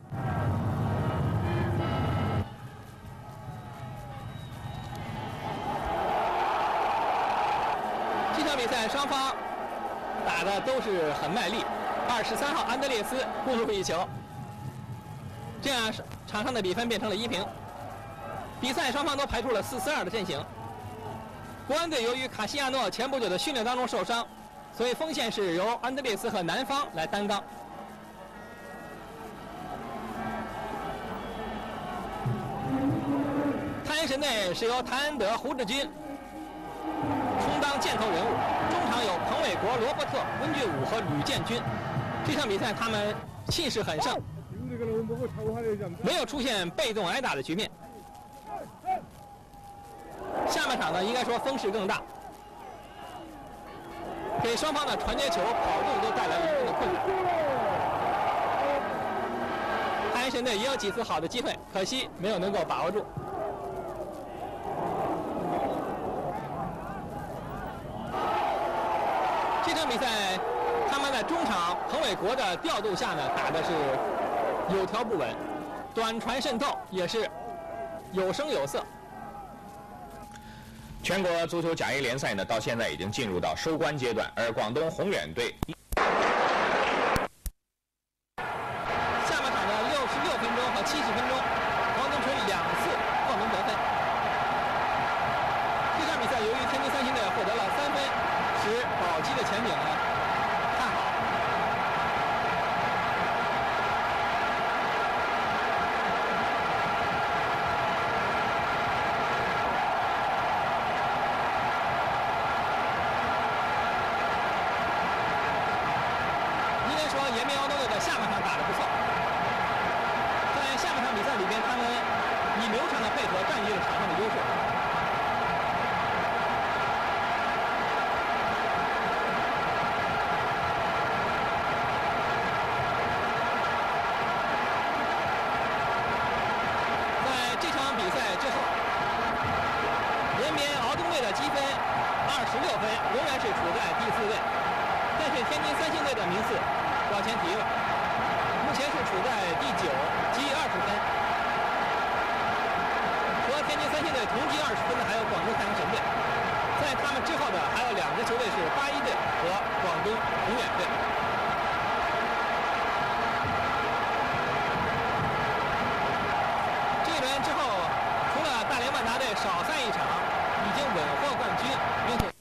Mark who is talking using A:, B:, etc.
A: 这场比赛双方打的都是很卖力。23号安德烈斯攻入一球，这样场上的比分变成了1平。比赛双方都排出了4-4-2的阵型。国安队由于卡西亚诺前不久的训练当中受伤，所以锋线是由安德烈斯和南方来担当。泰安神队是由谭恩德、胡志军充当箭头人物，中场有彭伟国、罗伯特、温俊武和吕建军。这场比赛他们气势很盛，没有出现被动挨打的局面。下半场呢，应该说风势更大，给双方的传接球、跑动都带来了一定的困难。泰安神队也有几次好的机会，可惜没有能够把握住。这场比赛，他们在中场彭伟国的调度下呢，打的是有条不紊，短传渗透也是有声有色。
B: 全国足球甲 A 联赛呢，到现在已经进入到收官阶段，而广东宏远队。
A: 下半场的66分钟和70分钟，黄东纯2次破门得分。这场比赛由于天津三星队获得了3分，使保级的前景呢看好。应该说，延边奥多队的下半场打得不错。在下半场比赛里边，他们以流畅的配合占据了场上的优势。在这场比赛之后，延边敖东队的积分26分，仍然是处在第4位，但是天津三星队的名次往前提了，目前是处在第9，积20分。和天津三星队同积20分的还有广州太阳神队，在他们之后的还有2支球队是81队和广东宏远队。这一轮之后，除了大连万达队少赛一场，已经稳获冠军，并且。